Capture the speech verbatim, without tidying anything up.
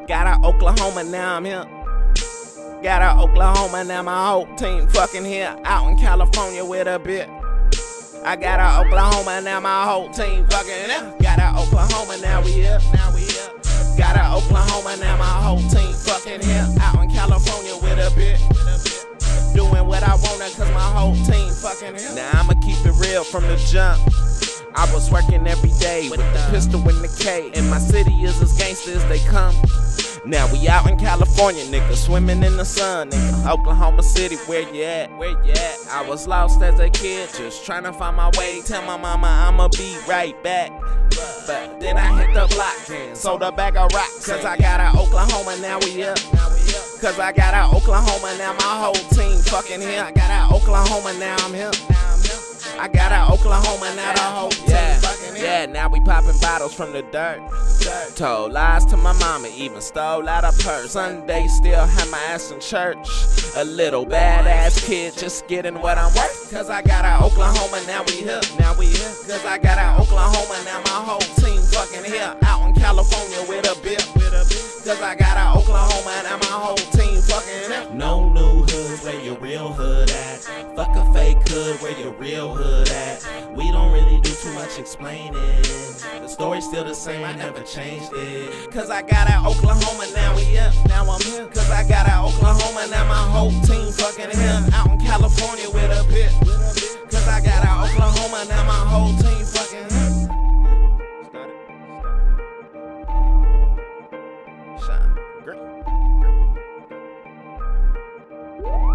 Got out Oklahoma, now I'm here. Got out Oklahoma, now my whole team fucking here. Out in California with a bit. I got out Oklahoma, now my whole team fucking here. Got out Oklahoma, now we here. Now we here. Got out Oklahoma, now my whole team fucking here. Out in California with a bit. Doing what I wanna cause my whole team fucking here. Now I'ma keep it real from the jump. I was working every day with the pistol in the K. And my city is as gangsta as they come. Now we out in California, nigga, swimming in the sun, nigga. Oklahoma City, where you at? Where you at? I was lost as a kid, just trying to find my way. Tell my mama I'ma be right back. But then I hit the block and sold a bag of rocks. Cause I got out Oklahoma, now we up. Cause I got out Oklahoma, now my whole team fucking here. I got out Oklahoma, now I'm here. I got out Oklahoma, now the whole team yeah, fucking here. Yeah, now we popping bottles from the dirt. dirt. Told lies to my mama, even stole out a purse. Sunday still had my ass in church. A little badass kid, just getting what I'm worth. Cause I got out Oklahoma, now we here. Now we here. Cause I got out Oklahoma, now my whole team fucking here. Out in California with a bit. Cause I got out Oklahoma, now my whole team fucking here. No new hood, where your real hood at? Fuck a fake hood, where your real hood at? We don't really do too much explaining. The story's still the same, I never changed it. Cause I got out Oklahoma, now we up, now I'm here. Cause I got out Oklahoma, now my whole team fucking here. Out in California with a bit. Cause I got out Oklahoma, now my whole team fucking here. Shawn Green.